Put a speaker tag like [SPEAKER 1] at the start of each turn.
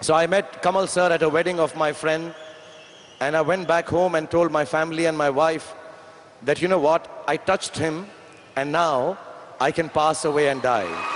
[SPEAKER 1] So I met Kamal sir at a wedding of my friend, and I went back home and told my family and my wife that, you know what, I touched him and now I can pass away and die.